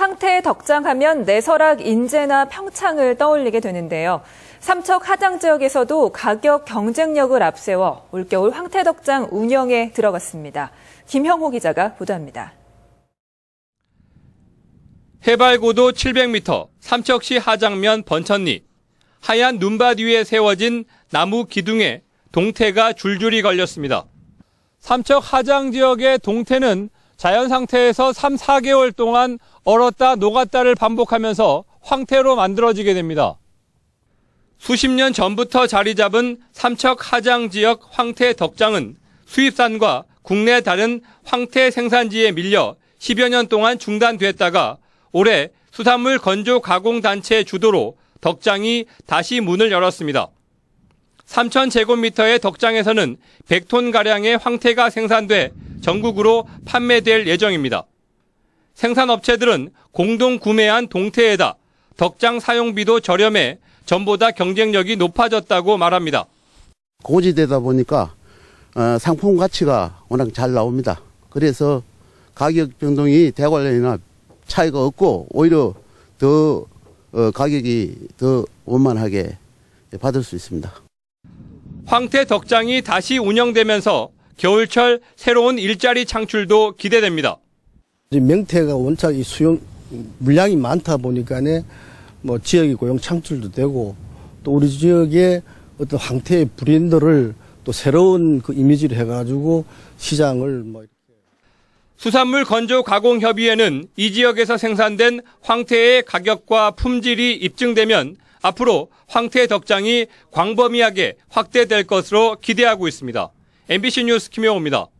황태 덕장하면 내설악 인제나 평창을 떠올리게 되는데요. 삼척 하장 지역에서도 가격 경쟁력을 앞세워 올겨울 황태 덕장 운영에 들어갔습니다. 김형호 기자가 보도합니다. 해발 고도 700m, 삼척시 하장면 번천리. 하얀 눈밭 위에 세워진 나무 기둥에 동태가 줄줄이 걸렸습니다. 삼척 하장 지역의 동태는 자연 상태에서 3, 4개월 동안 얼었다 녹았다를 반복하면서 황태로 만들어지게 됩니다. 수십 년 전부터 자리 잡은 삼척 하장 지역 황태 덕장은 수입산과 국내 다른 황태 생산지에 밀려 10여 년 동안 중단됐다가 올해 수산물 건조 가공 단체 주도로 덕장이 다시 문을 열었습니다. 3,000제곱미터의 덕장에서는 100톤가량의 황태가 생산돼 전국으로 판매될 예정입니다. 생산업체들은 공동 구매한 동태에다 덕장 사용비도 저렴해 전보다 경쟁력이 높아졌다고 말합니다. 고지되다 보니까 상품 가치가 워낙 잘 나옵니다. 그래서 가격 변동이 대관련이나 차이가 없고 오히려 더 가격이 더 원만하게 받을 수 있습니다. 황태 덕장이 다시 운영되면서 겨울철 새로운 일자리 창출도 기대됩니다. 명태가 원체 이 수용 물량이 많다 보니까는 뭐 지역의 고용 창출도 되고 또 우리 지역의 어떤 황태의 브랜드를 또 새로운 그 이미지를 해가지고 시장을 뭐 수산물 건조 가공 협의회는 이 지역에서 생산된 황태의 가격과 품질이 입증되면 앞으로 황태 덕장이 광범위하게 확대될 것으로 기대하고 있습니다. MBC 뉴스 김용호입니다.